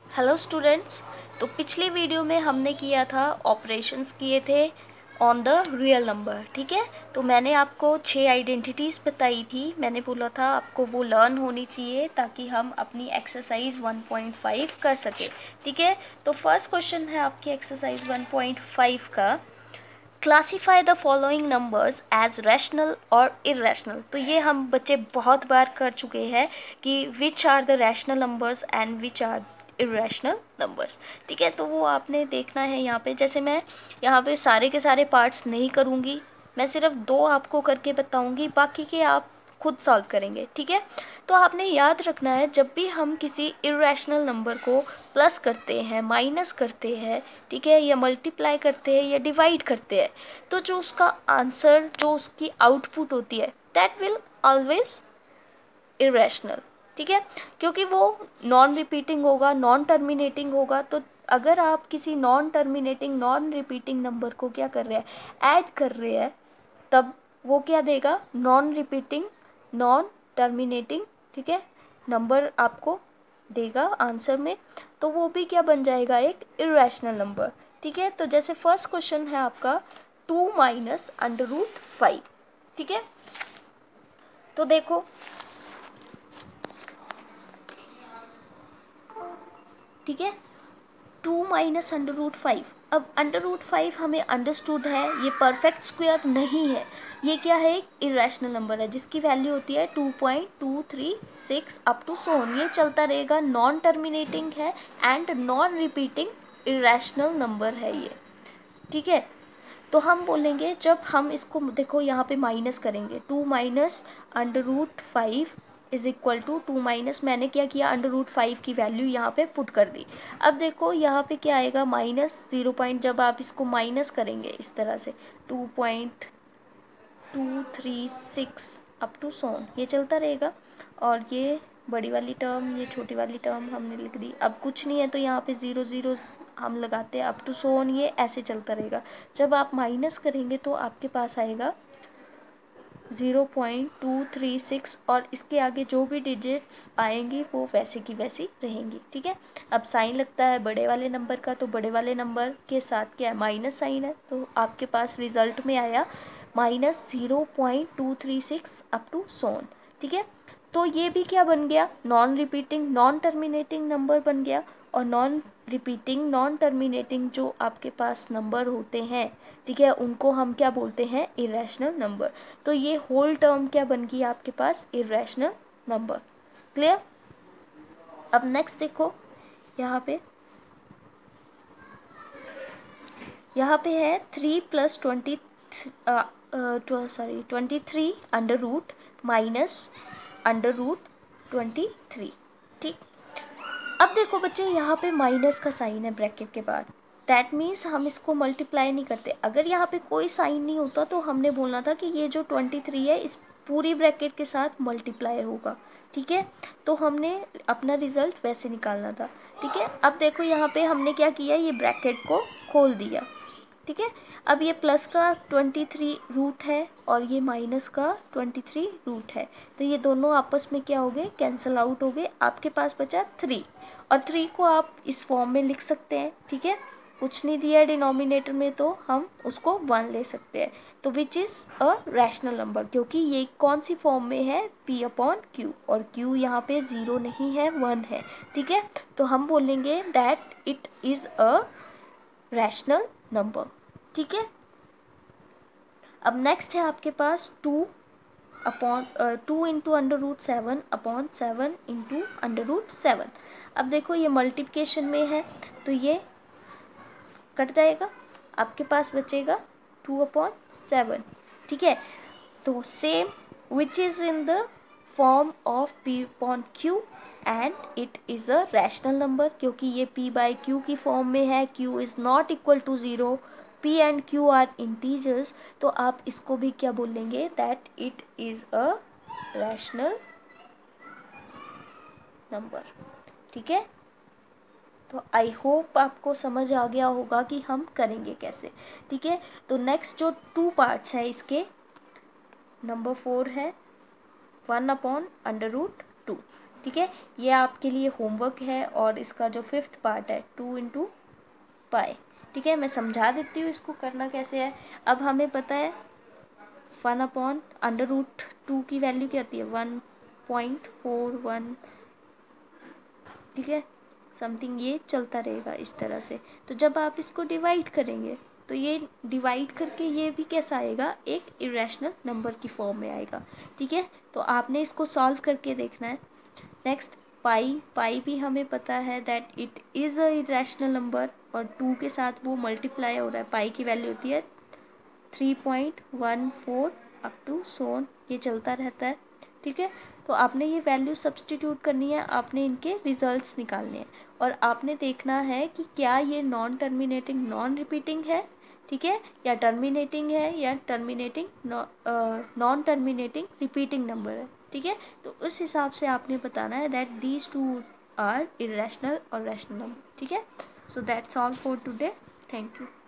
Hello students. तो पिछली video में हमने किया था ऑपरेशंस किए थे ऑन द रियल नंबर। ठीक है, तो मैंने आपको 6 आइडेंटिटीज़ बताई थी। मैंने बोला था आपको वो लर्न होनी चाहिए ताकि हम अपनी एक्सरसाइज 1.5 कर सके। ठीक है, तो फर्स्ट क्वेश्चन है आपकी एक्सरसाइज 1.5 का, classify the following numbers as rational और इरेशनल। तो ये हम बच्चे बहुत बार कर चुके हैं कि which are the rational numbers and which are irrational numbers. ठीक है, तो वो आपने देखना है यहाँ पे। जैसे मैं यहाँ पे सारे के सारे पार्ट्स नहीं करूँगी, मैं सिर्फ 2 आपको करके बताऊँगी, बाकी के आप खुद सॉल्व करेंगे। ठीक है, तो आपने याद रखना है जब भी हम किसी इरेशनल नंबर को प्लस करते हैं, माइनस करते हैं, ठीक है, या मल्टीप्लाई करते हैं या डिवाइड करते हैं, तो जो उसका आंसर, जो उसकी आउटपुट होती है, दैट विल ऑलवेज इरेशनल। ठीक है, क्योंकि वो नॉन रिपीटिंग होगा, नॉन टर्मिनेटिंग होगा। तो अगर आप किसी non terminating, non repeating number को क्या कर रहे हैं, ऐड कर रहे हैं, तब वो क्या देगा, नॉन रिपीटिंग, नॉन टर्मिनेटिंग, ठीक है, नंबर आपको देगा आंसर में। तो वो भी क्या बन जाएगा, एक इरेशनल नंबर। ठीक है, तो जैसे फर्स्ट क्वेश्चन है आपका 2 माइनस अंडर रूट 5। ठीक है, तो देखो, ठीक है, 2 माइनस अंडर रूट 5। अब अंडर रूट 5 हमें अंडरस्टूड है, ये परफेक्ट स्क्वायर नहीं है। ये क्या है, एक इरेशनल नंबर है जिसकी वैल्यू होती है 2.236 अप टू सो ऑन। ये चलता रहेगा, नॉन टर्मिनेटिंग है and non repeating irrational number है ये। ठीक है, तो हम बोलेंगे जब हम इसको देखो यहाँ पे माइनस करेंगे, 2 minus under root 5 is equal to 2 minus, मैंने क्या किया, अंडर रूट 5 की वैल्यू यहाँ पे पुट कर दी। अब देखो यहाँ पे क्या आएगा, माइनस 0 पॉइंट, जब आप इसको माइनस करेंगे इस तरह से 2.236 अप टू सोन, ये चलता रहेगा। और ये बड़ी वाली टर्म, ये छोटी वाली टर्म हमने लिख दी। अब कुछ नहीं है तो यहाँ पे 0 0 हम लगाते हैं, अप टू सोन, ये ऐसे चलता रहेगा। जब आप माइनस करेंगे तो आपके पास आएगा 0.236 और इसके आगे जो भी डिजिट्स आएंगी वो वैसे की वैसी रहेंगी। ठीक है, अब साइन लगता है बड़े वाले नंबर का, तो बड़े वाले नंबर के साथ क्या है, माइनस साइन है। तो आपके पास रिजल्ट में आया -0.236 अप टू सोन। ठीक है, तो ये भी क्या बन गया, non repeating, non terminating number बन गया। और नॉन रिपीटिंग, नॉन टर्मिनेटिंग जो आपके पास नंबर होते हैं, ठीक है, उनको हम क्या बोलते हैं, इरेशनल नंबर। तो ये होल टर्म क्या बन गई आपके पास, इरेशनल नंबर। क्लियर। अब नेक्स्ट देखो, यहाँ पे है 3 + 23 under root minus under root 23। ठीक, अब देखो बच्चे, यहाँ पे माइनस का साइन है ब्रैकेट के बाद, दैट मीन्स हम इसको मल्टीप्लाई नहीं करते। अगर यहाँ पे कोई साइन नहीं होता तो हमने बोलना था कि ये जो 23 है इस पूरी ब्रैकेट के साथ मल्टीप्लाई होगा। ठीक है, तो हमने अपना रिजल्ट वैसे निकालना था। ठीक है, अब देखो यहाँ पे हमने क्या किया, ये ब्रैकेट को खोल दिया। ठीक है, अब ये प्लस का 23 रूट है और ये माइनस का 23 रूट है, तो ये दोनों आपस में क्या हो गए, कैंसिल आउट हो गए। आपके पास बचा 3, और 3 को आप इस फॉर्म में लिख सकते हैं। ठीक है, कुछ नहीं दिया है डिनोमिनेटर में तो हम उसको 1 ले सकते हैं। तो which is a rational number, क्योंकि ये कौन सी फॉर्म में है, P/Q, और Q यहाँ पे 0 नहीं है, 1 है। ठीक है, तो हम बोलेंगे that it is a rational number. ठीक है, अब नेक्स्ट है आपके पास 2 into under root 7 upon 7 into under root 7। अब देखो ये मल्टीप्लिकेशन में है तो ये कट जाएगा, आपके पास बचेगा 2/7। ठीक है, तो same which is in the form of P/Q and it is a rational number, क्योंकि ये P/Q की फॉर्म में है, Q is not equal to 0, P and Q are integers, तो आप इसको भी क्या बोलेंगे, that it is a rational number. ठीक है, तो आई होप आपको समझ आ गया होगा कि हम करेंगे कैसे। ठीक है, तो नेक्स्ट जो 2 पार्ट्स है इसके, नंबर 4 है 1/√2। ठीक है, ये आपके लिए होमवर्क है और इसका जो 5th पार्ट है 2 × पाई। ठीक है, मैं समझा देती हूँ इसको करना कैसे है। अब हमें पता है 1/√2 की वैल्यू क्या होती है 1.41। ठीक है, समथिंग ये चलता रहेगा इस तरह से। तो जब आप इसको डिवाइड करेंगे तो ये डिवाइड करके ये भी कैसा आएगा, एक इरेशनल नंबर की फॉर्म में आएगा। ठीक है, तो आपने इसको सॉल्व करके देखना है। नेक्स्ट पाई भी हमें पता है that it is a irrational number और 2 के साथ वो मल्टीप्लाई हो रहा है। पाई की वैल्यू होती है 3.14 अप टू सोन, ये चलता रहता है। ठीक है, तो आपने ये वैल्यू सब्सटीट्यूट करनी है, आपने इनके रिजल्ट्स निकालने हैं और आपने देखना है कि क्या ये नॉन टर्मिनेटिंग नॉन रिपीटिंग है, ठीक है, या टर्मिनेटिंग है या terminating non terminating repeating number है। ठीक है, तो उस हिसाब से आपने बताना है that these two are irrational और रैशनल नंबर। ठीक है, so that's all for today, thank you.